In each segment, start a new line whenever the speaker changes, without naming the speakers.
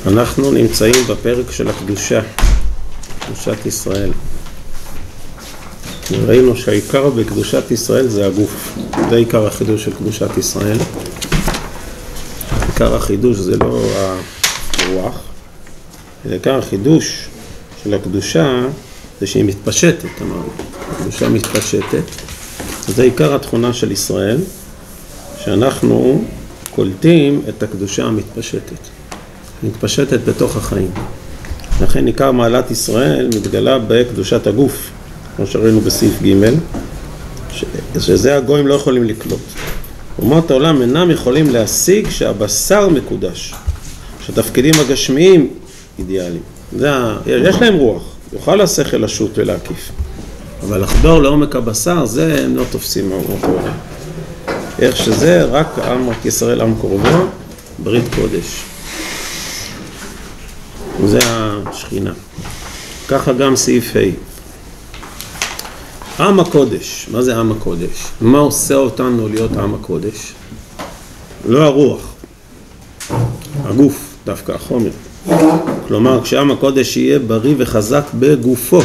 אנחנו נמצאים בפרק של הקדושה, קדושת ישראל. ראינו שהעיקר בקדושת ישראל זה הגוף. זה עיקר החידוש של קדושת ישראל. עיקר החידוש זה לא הרוח. עיקר החידוש של הקדושה זה שהיא מתפשטת, אמרנו. הקדושה מתפשטת. זה עיקר התכונה של ישראל, שאנחנו קולטים את הקדושה המתפשטת. מתפשטת בתוך החיים. לכן עיקר מעלת ישראל מתגלה בקדושת הגוף, כמו שראינו בסעיף ג', שזה הגויים לא יכולים לקלוט. אומות העולם אינם יכולים להשיג שהבשר מקודש, שהתפקידים הגשמיים אידיאליים. יש להם רוח, יוכל השכל לשוט ולהקיף. אבל לחדור לעומק הבשר, זה הם לא תופסים מאומות העולם. איך שזה, רק ישראל עם קרובו, ברית קודש. זה השכינה. ככה גם סעיף ה'. עם הקודש. מה זה עם הקודש? מה עושה אותנו להיות עם הקודש? לא הרוח. הגוף, דווקא החומר. כלומר, כשעם הקודש יהיה בריא וחזק בגופו,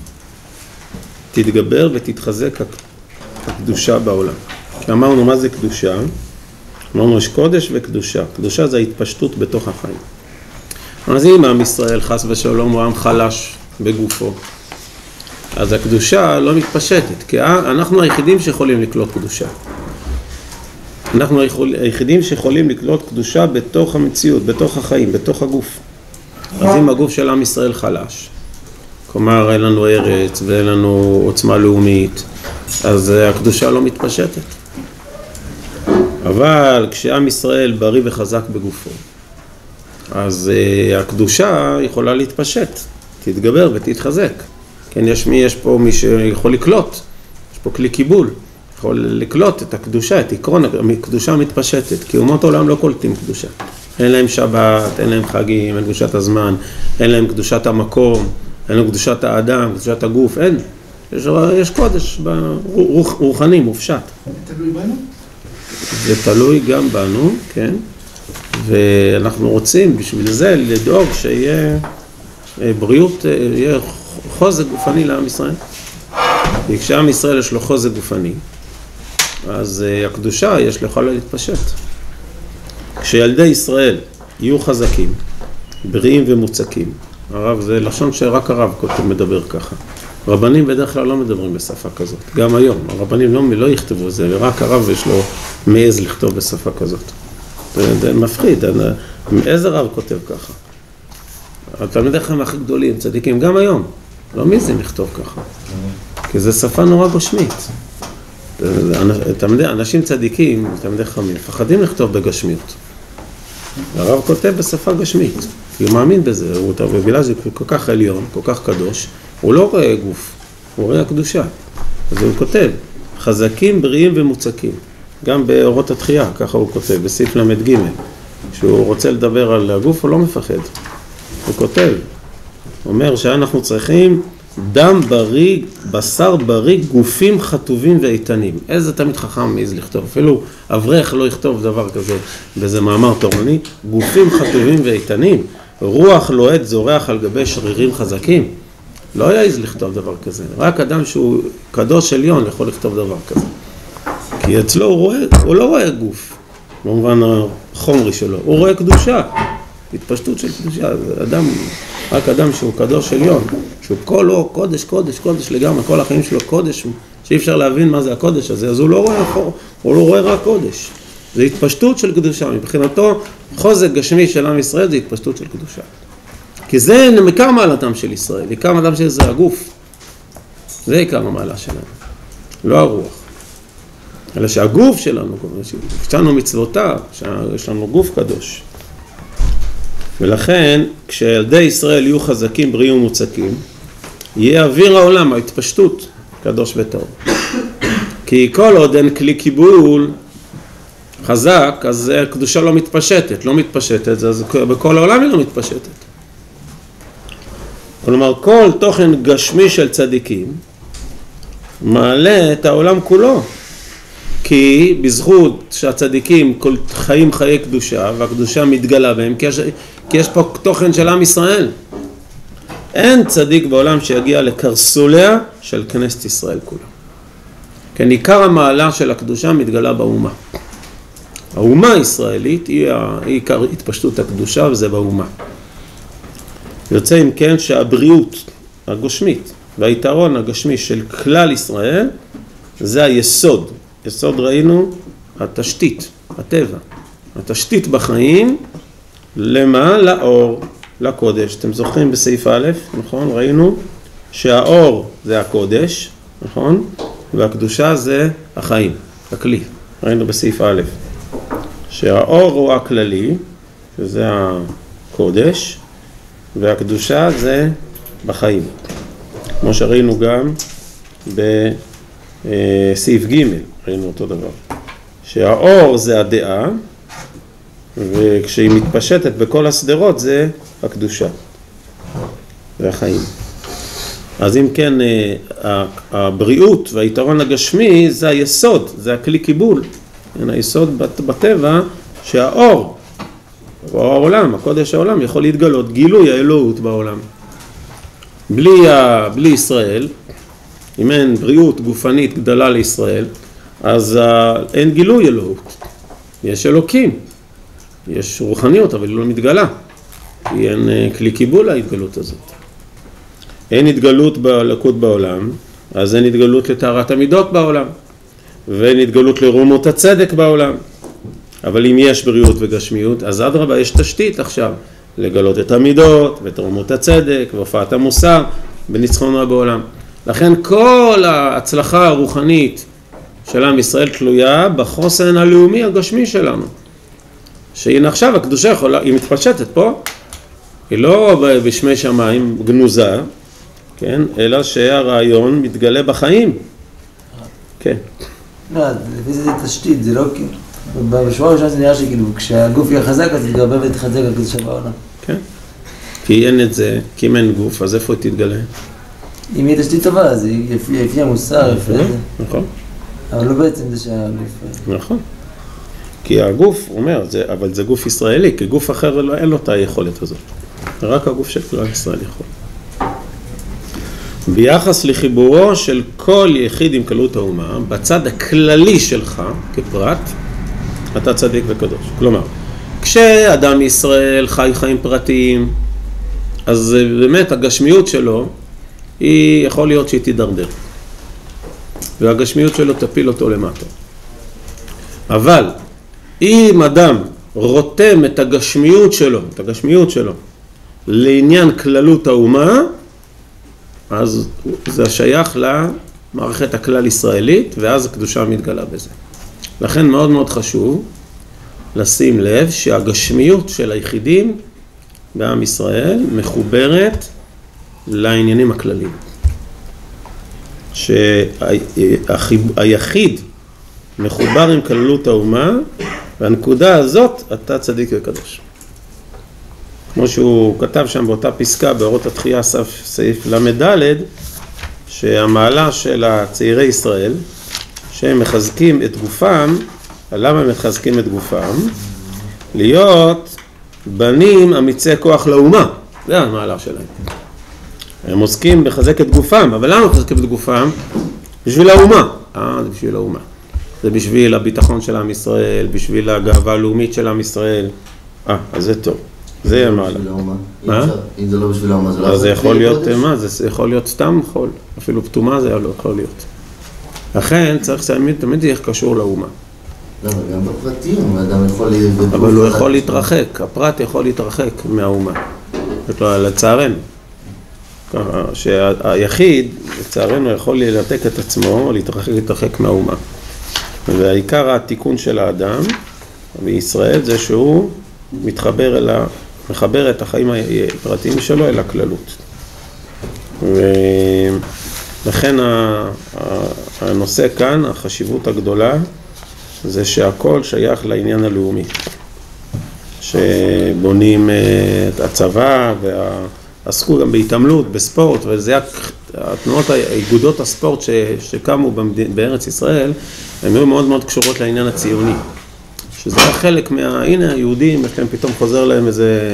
תתגבר ותתחזק הקדושה בעולם. כשאמרנו מה זה קדושה, אמרנו יש קודש וקדושה. קדושה זה ההתפשטות בתוך החיים. אז אם עם ישראל חס ושלום הוא עם חלש בגופו, אז הקדושה לא מתפשטת, כי אנחנו היחידים שיכולים לקלוט קדושה. אנחנו היחידים שיכולים לקלוט קדושה בתוך המציאות, בתוך החיים, בתוך הגוף. אז אם הגוף של עם ישראל חלש, כלומר אין לנו ארץ ואין לנו עוצמה לאומית, אז הקדושה לא מתפשטת. אבל כשעם ישראל בריא וחזק בגופו, אז הקדושה יכולה להתפשט, תתגבר ותתחזק. כן, יש פה מי שיכול לקלוט, יש פה כלי קיבול, יכול לקלוט את הקדושה, את עקרון הקדושה מתפשטת, כי אומות העולם לא קולטים קדושה. אין להם שבת, אין להם חגים, אין קדושת הזמן, אין להם קדושת המקום, אין להם קדושת האדם, קדושת הגוף, אין. יש קודש רוחני, מופשט.
זה תלוי בנו?
זה תלוי גם בנו, כן. ואנחנו רוצים בשביל זה לדאוג שיהיה בריאות, יהיה חוזק גופני לעם ישראל. כי כשעם ישראל יש לו חוזק גופני, אז הקדושה יש לו יכולה להתפשט. כשילדי ישראל יהיו חזקים, בריאים ומוצקים, הרב זה לשון שרק הרב מדבר ככה. רבנים בדרך כלל לא מדברים בשפה כזאת, גם היום. הרבנים לא יכתבו זה, ורק הרב יש לו מעז לכתוב בשפה כזאת. זה מפחיד, איזה רב כותב ככה? התלמידי חכמים הכי גדולים, צדיקים, גם היום, לא מעזים לכתוב ככה. כי זו שפה נורא גשמית. אנשים צדיקים, תלמידי חכמים, מפחדים לכתוב בגשמיות. הרב כותב בשפה גשמית, כי הוא מאמין בזה, ובגלל זה כל כך עליון, כל כך קדוש, הוא לא רואה גוף, הוא רואה הקדושה. אז הוא כותב, חזקים, בריאים ומוצקים. גם באורות התחייה, ככה הוא כותב, בסעיף למד ג' כשהוא רוצה לדבר על הגוף, הוא לא מפחד. הוא כותב, אומר שאנחנו צריכים דם בריא, בשר בריא, גופים חטובים ואיתנים. איזה תמיד חכם מעז לכתוב, אפילו אברך לא יכתוב דבר כזה, וזה מאמר תורני, גופים חטובים ואיתנים, רוח לוהט זורח על גבי שרירים חזקים. לא יעז לכתוב דבר כזה, רק אדם שהוא קדוש עליון יכול לכתוב דבר כזה. כי אצלו הוא לא רואה גוף, במובן החומרי שלו, הוא רואה קדושה, התפשטות של קדושה. רק אדם שהוא קדוש עליון, שהוא כולו קודש, קודש, קודש לגמרי, כל החיים שלו קודש, שאי אפשר להבין מה זה הקודש הזה, אז הוא לא רואה רק קודש. זה התפשטות של קדושה, מבחינתו חוזק גשמי של עם ישראל זה התפשטות של קדושה. כי זה עיקר מעלתם של ישראל, עיקר מעלתם של זה הגוף, זה עיקר המעלה שלנו, לא הרוח. אלא שהגוף שלנו, יש לנו מצוותיו, יש לנו גוף קדוש. ולכן, כשילדי ישראל יהיו חזקים, בריאים ומוצקים, יהיה אוויר העולם, ההתפשטות, קדוש וטהור. כי כל עוד אין כלי קיבול חזק, אז הקדושה לא מתפשטת, אז בכל העולם היא לא מתפשטת. כלומר, כל תוכן גשמי של צדיקים מעלה את העולם כולו. כי בזכות שהצדיקים חיים חיי קדושה, והקדושה מתגלה בהם, כי יש פה תוכן של עם ישראל. אין צדיק בעולם שיגיע לקרסוליה של כנסת ישראל כולה. כן, עיקר המעלה של הקדושה מתגלה באומה. האומה הישראלית היא עיקר התפשטות הקדושה, וזה באומה. יוצא אם כן שהבריאות הגושמית והיתרון הגשמי של כלל ישראל זה היסוד. יסוד ראינו התשתית, הטבע. התשתית בחיים למה? לאור, לקודש. אתם זוכרים בסעיף א', נכון? ראינו שהאור זה הקודש, נכון? והקדושה זה החיים, הכלי. ראינו בסעיף א', שהאור הוא הכללי, שזה הקודש, והקדושה זה בחיים. כמו שראינו גם בסעיף ג', ראינו אותו דבר. שהאור זה הדעה, וכשהיא מתפשטת בכל הסדרות זה הקדושה והחיים. אז אם כן, הבריאות והיתרון הגשמי זה היסוד, זה הכלי קיבול. היסוד בטבע שהאור, או העולם, הקודש העולם, יכול להתגלות, גילוי האלוהות בעולם. בלי ישראל, אם אין בריאות גופנית גדלה לישראל, אז אין גילוי אלוהות. יש אלוקים, יש רוחניות, אבל היא לא מתגלה. אין כלי קיבול להתגלות הזאת. אין התגלות בלקות בעולם, אז אין התגלות לטהרת המידות בעולם, ואין התגלות לרומות הצדק בעולם. אבל אם יש בריאות וגשמיות, אז אדרבה יש תשתית עכשיו לגלות את המידות ואת רומות הצדק והופעת המוסר בניצחונה בעולם. לכן כל ההצלחה הרוחנית של עם ישראל תלויה בחוסן הלאומי הגשמי שלנו. שהנה עכשיו הקדושה יכולה, היא מתפשטת פה, היא לא בשמי שמיים גנוזה, כן? אלא שהרעיון מתגלה בחיים. כן.
לא, לפי זה תשתית, זה לא כאילו, בשבוע הראשון זה נראה שכאילו, כשהגוף יהיה חזק אז יתגרבה ותחזק הקדושה בעולם.
כן. כי אין את זה, כי אם אין גוף, אז איפה היא תתגלה?
אם היא תשתית טובה, אז היא לפי המוסר, לפי זה.
נכון.
אבל לא בעצם זה שהגוף...
נכון. כי הגוף, הוא אומר, אבל זה גוף ישראלי, כי גוף אחר אין לו את היכולת הזאת. רק הגוף של כלל ישראל יכול. ביחס לחיבורו של כל יחיד עם כללות האומה, בצד הכללי שלך כפרט, אתה צדיק וקדוש. כלומר, כשאדם ישראל חי חיים פרטיים, אז באמת הגשמיות שלו, היא יכול להיות שהיא תידרדר. והגשמיות שלו תפיל אותו למטה. אבל אם אדם רותם את הגשמיות שלו, לעניין כללות האומה, אז זה שייך למערכת הכלל ישראלית, ואז הקדושה מתגלה בזה. לכן מאוד מאוד חשוב לשים לב שהגשמיות של היחידים בעם ישראל מחוברת לעניינים הכלליים. שהיחיד מחובר עם כללות האומה, והנקודה הזאת אתה צדיק וקדוש. כמו שהוא כתב שם באותה פסקה, באורות התחייה סעיף למד', שהמעלה של הצעירי ישראל, שהם מחזקים את גופם, למה הם מחזקים את גופם? להיות בנים אמיצי כוח לאומה, זה המעלה שלהם. הם עוסקים לחזק את גופם, אבל למה מחזקים את גופם? בשביל האומה. זה בשביל האומה. זה בשביל הביטחון של עם ישראל, בשביל הגאווה הלאומית של עם ישראל. אז זה טוב. זה המעלה.
מה? אם זה לא בשביל האומה, זה לא...
אז זה יכול להיות, מה? זה יכול להיות סתם חול. אפילו פתומה זה לא יכול להיות. לכן צריך תמיד יהיה קשור לאומה.
לא, גם בפרטים, האדם יכול...
אבל הוא יכול להתרחק, הפרט יכול להתרחק מהאומה. לצערנו. שהיחיד, לצערנו, יכול לנתק את עצמו, להתרחק מהאומה. והעיקר התיקון של האדם בישראל זה שהוא מחבר את החיים הפרטיים שלו אל הכללות. ולכן הנושא כאן, החשיבות הגדולה, זה שהכל שייך לעניין הלאומי. שבונים את הצבא ועסקו גם בהתעמלות, בספורט, וזה התנועות, האיגודות הספורט שקמו בארץ ישראל, הן היו מאוד מאוד קשורות לעניין הציוני. שזה היה חלק הנה היהודים, יש להם פתאום חוזר להם איזה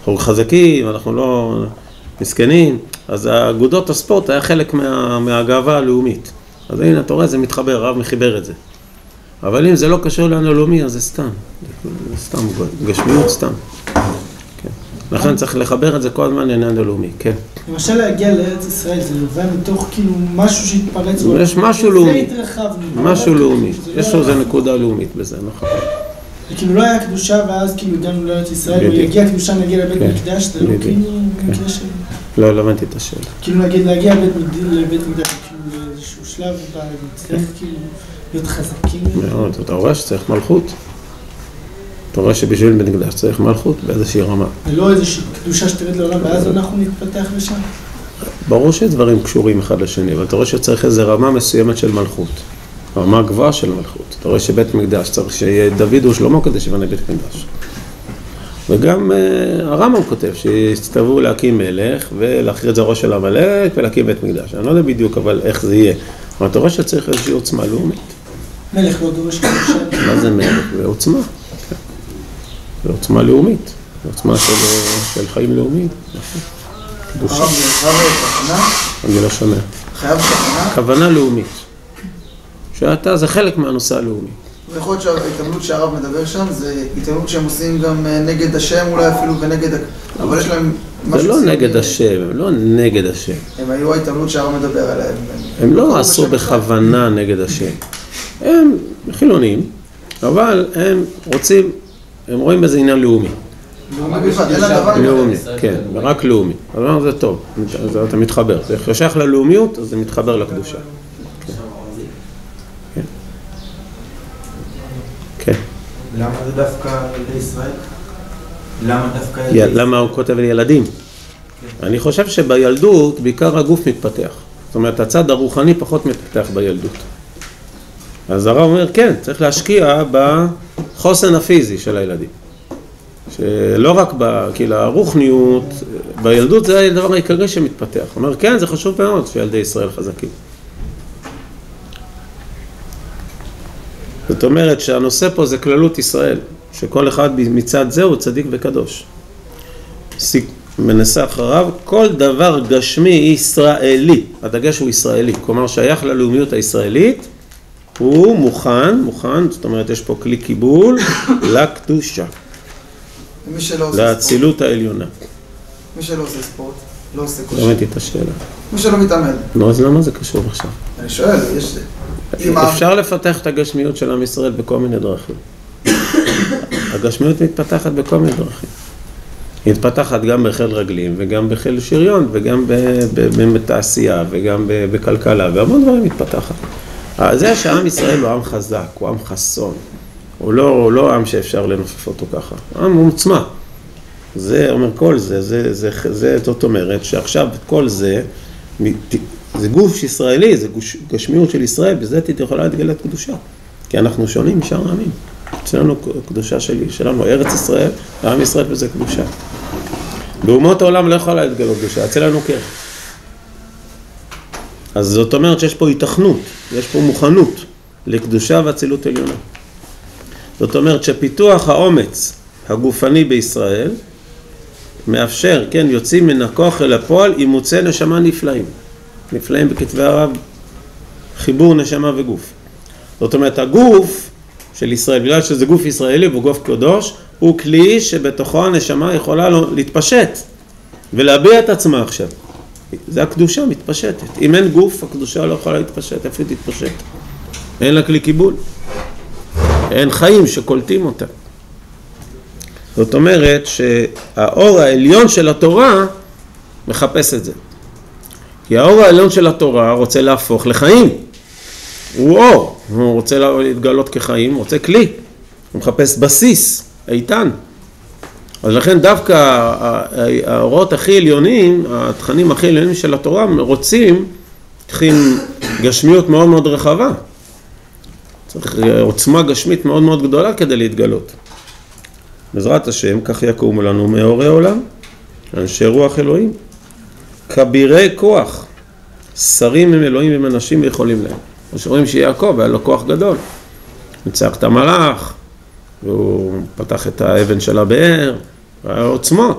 אנחנו חזקים, אנחנו לא מסכנים, אז האגודות הספורט היה חלק מהגאווה הלאומית. אז הנה, אתה רואה, זה מתחבר, הרב מחיבר את זה. אבל אם זה לא קשור לעניין הלאומי, אז זה סתם. זה סתם, גשמיות סתם. כן. לכן צריך לחבר את זה כל הזמן לעניין הלאומי, כן.
למשל להגיע לארץ ישראל, זה נובע מתוך כאילו משהו שהתפרץ.
יש משהו לאומי. משהו לאומי. יש איזו נקודה לאומית בזה, נכון.
כאילו לא היה קדושה, ואז כאילו הגענו לארץ ישראל, ויגיע קדושה, נגיע לבית מקדש, זה לא כאילו מקרה של...
לא, לא הבנתי את השאלה.
כאילו נגיד להגיע לבית מקדש, כאילו לאיזשהו שלב, נצטרך כאילו להיות חזקים.
מאוד, אתה רואה שצריך מלכות. אתה רואה שבשביל בית מקדש צריך מלכות באיזושהי רמה.
ולא איזושהי קדושה שתרד לעולם, ואז אנחנו נתפתח לשם.
ברור שדברים קשורים אחד לשני, אבל אתה רואה שצריך איזו רמה מסוימת של מלכות. רמה גבוהה של מלכות. אתה רואה שבית מקדש צריך שיהיה דוד ושלמה כדי שיבנה בית מקדש. וגם הרמב"ם כותב שיצטוו להקים מלך ולהכריע את זרעו של המלך ולהקים בית מקדש. אני לא יודע בדיוק אבל איך זה יהיה. אבל אתה רואה שצריך איזושהי עוצמה לאומית.
מלך לא דורש קדושה.
מה זה מלך? זה עוצמה. זה עוצמה לאומית. זה עוצמה של חיים לאומיים. קדושה.
הרב, זה חייב כוונה?
אני לא שומע.
חייב כוונה?
כוונה לאומית. שאתה זה חלק מהנושא הלאומי.
ויכול להיות שההתעמלות שהרב מדבר שם זה התעמלות שהם עושים גם נגד השם אולי אפילו ונגד... אבל יש להם משהו...
זה לא נגד השם, הם לא נגד השם.
הם היו ההתעמלות שהרב מדבר עליהם.
הם לא עשו בכוונה נגד השם. הם חילונים, אבל הם רוצים, הם רואים בזה עניין לאומי.
לאומי בלבד, אין לה דבר...
לאומי, כן, רק לאומי. אבל זה טוב, אתה מתחבר. זה שייך ללאומיות, אז זה מתחבר לקדושה. כן.
למה זה דווקא ילדי ישראל? למה דווקא ילדי ישראל?
למה הוא כותב לילדים? אני חושב שבילדות בעיקר הגוף מתפתח. זאת אומרת, הצד הרוחני פחות מתפתח בילדות. אז הרב אומר, כן, צריך להשקיע בחוסן הפיזי של הילדים. שלא רק כאילו הרוחניות, בילדות זה הדבר העיקרי שמתפתח. הוא אומר, כן, זה חשוב מאוד שילדי ישראל חזקים. זאת אומרת שהנושא פה זה כללות ישראל, שכל אחד מצד זה הוא צדיק וקדוש. מנסה אחריו, כל דבר גשמי ישראלי, הדגש הוא ישראלי, כלומר שייך ללאומיות הישראלית, הוא מוכן, זאת אומרת יש פה כלי קיבול לקדושה, לאצילות העליונה.
מי שלא עושה ספורט, לא עושה כושר.
לא ראיתי את השאלה.
מי שלא מתאמן.
נו, אז למה זה קשור עכשיו?
אני שואל, יש...
אפשר לפתח את הגשמיות של עם ישראל בכל מיני דרכים. הגשמיות מתפתחת בכל מיני דרכים. היא מתפתחת גם בחיל רגלים, וגם בחיל שריון, וגם בתעשייה, וגם בכלכלה, והמון דברים מתפתחת. זה שעם ישראל הוא עם חזק, הוא עם חסון. הוא לא עם שאפשר לנופף אותו ככה. עם הוא מוצמא. זה אומר כל זה, זאת אומרת שעכשיו כל זה, זה גוף ישראלי, זה גשמיות של ישראל, בזה יכולה להתגלה את קדושה. כי אנחנו שונים משאר העמים. אצלנו קדושה שלנו, ארץ ישראל, העם ישראל וזה קדושה. באומות העולם לא יכולה להתגלות קדושה, אצלנו כן. אז זאת אומרת שיש פה התכנות, יש פה מוכנות לקדושה ואצילות עליונה. זאת אומרת שפיתוח האומץ הגופני בישראל מאפשר, כן, יוצאים מן הכוח אל הפועל אימוצי נשמה נפלאים. נפלאים בכתבי הרב, חיבור נשמה וגוף. זאת אומרת, הגוף של ישראל, בגלל שזה גוף ישראלי והוא גוף קדוש, הוא כלי שבתוכו הנשמה יכולה להתפשט ולהביע את עצמה עכשיו. זה הקדושה מתפשטת. אם אין גוף, הקדושה לא יכולה להתפשט. איפה היא תתפשט? אין לה כלי קיבול. אין חיים שקולטים אותה. זאת אומרת שהאור העליון של התורה מחפש את זה. כי האור העליון של התורה רוצה להפוך לחיים. הוא אור, הוא רוצה להתגלות כחיים, הוא רוצה כלי. הוא מחפש בסיס, איתן. אז לכן דווקא האורות הכי עליונים, התכנים הכי עליונים של התורה, רוצים תכין גשמיות מאוד מאוד רחבה. צריך עוצמה גשמית מאוד מאוד גדולה כדי להתגלות. בעזרת השם, כך יקומו לנו מאורי עולם, אנשי רוח אלוהים, כבירי כוח, שרים עם אלוהים ועם אנשים ויכולים להם. רואים שיעקב היה לו כוח גדול, ניצח את המלאך, והוא פתח את האבן של הבאר, היה עוצמות,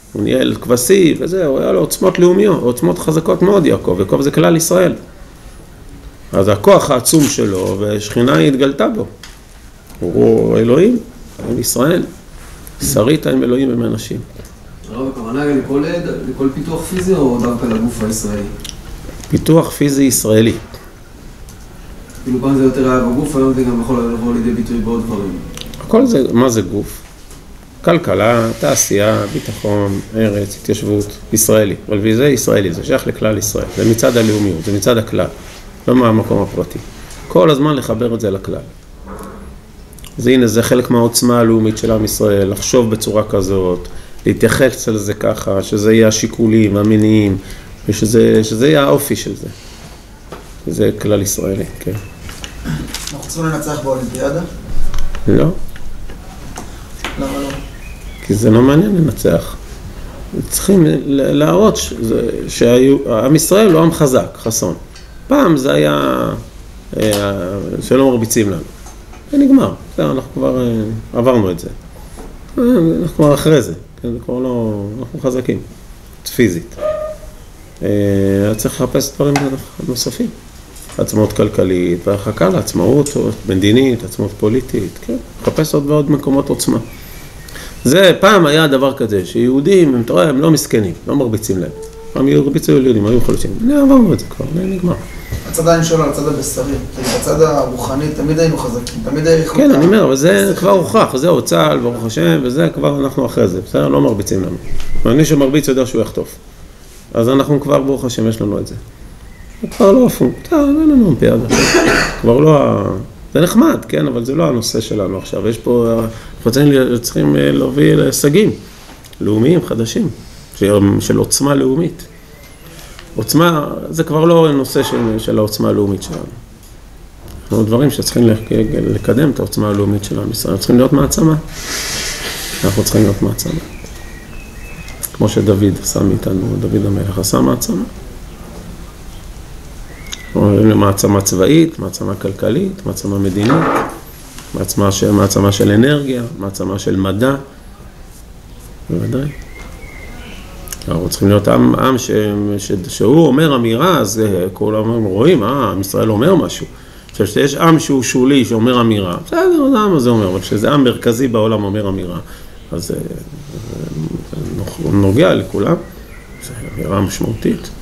הוא ניהל כבשי וזה, הוא היה לו עוצמות לאומיות, עוצמות חזקות מאוד יעקב, יעקב זה כלל ישראל. אז הכוח העצום שלו, ושכינה היא התגלתה בו. הוא אלוהים, עם ישראל, שרית עם אלוהים עם אנשים.
הרב, הכוונה היא לכל פיתוח פיזי או דווקא לגוף הישראלי?
פיתוח פיזי ישראלי.
כאילו פעם זה יותר היה בגוף, היום זה גם יכול לבוא לידי ביטוי בעוד דברים.
הכל זה, מה זה גוף? כלכלה, תעשייה, ביטחון, ארץ, התיישבות, ישראלי. אבל זה ישראלי, זה שייך לכלל ישראל. זה מצד הלאומיות, זה מצד הכלל. לא מהמקום הפרטי. כל הזמן לחבר את זה לכלל. אז הנה, זה חלק מהעוצמה הלאומית של עם ישראל, לחשוב בצורה כזאת, להתייחס על זה ככה, שזה יהיה השיקולים, המניעים, ושזה יהיה האופי של זה. זה כלל ישראלי, כן.
אנחנו צריכים לנצח באולימפיאדה?
לא.
למה לא?
כי זה לא מעניין לנצח. צריכים להראות שעם ישראל לא עם חזק, חסון. פעם זה היה שלא מרביצים לנו. זה נגמר, אנחנו כבר עברנו את זה. אנחנו כבר אחרי זה, זה כבר לא, אנחנו חזקים, פיזית. צריך לחפש דברים נוספים. עצמאות כלכלית, והחכה לעצמאות מדינית, עצמאות פוליטית, כן? לחפש עוד ועוד מקומות עוצמה. זה פעם היה דבר כזה, שיהודים, הם תראה, הם לא מסכנים, לא מרביצים להם. הם הרביצו ליהודים, היו חלשים. עברנו את זה כבר, נגמר.
הצד אני שואל על הצד הבשרי, כי בצד הרוחני תמיד היינו חזקים, תמיד היינו
כן, אני אומר, אבל זה כבר הוכח, זהו צה"ל, ברוך השם, וזה כבר אנחנו אחרי זה, בסדר? לא מרביצים לנו. ואני שמרביץ יודע שהוא יחטוף. אז אנחנו כבר, ברוך השם, יש לנו את זה. זה כבר לא הפונקציה, אין לנו אולימפיאדה. כבר לא, זה נחמד, כן, אבל זה לא הנושא שלנו עכשיו. יש פה, אנחנו צריכים להוביל להישגים לאומיים חדשים, של עוצמה לאומית. עוצמה, זה כבר לא נושא של העוצמה הלאומית שלנו. אנחנו דברים שצריכים לקדם את העוצמה הלאומית של עם ישראל. צריכים להיות מעצמה. אנחנו צריכים להיות מעצמה. כמו שדוד עשה מאיתנו, דוד המלך עשה מעצמה. מעצמה צבאית, מעצמה כלכלית, מעצמה מדינית, מעצמה של אנרגיה, מעצמה של מדע. בוודאי. אנחנו צריכים להיות עם שהוא אומר אמירה, אז כולם רואים, עם ישראל אומר משהו. עכשיו, שיש עם שהוא שולי, שאומר אמירה, בסדר, זה עם הזה אומר, אבל כשזה עם מרכזי בעולם אומר אמירה, אז זה נוגע לכולם, זו אמירה משמעותית.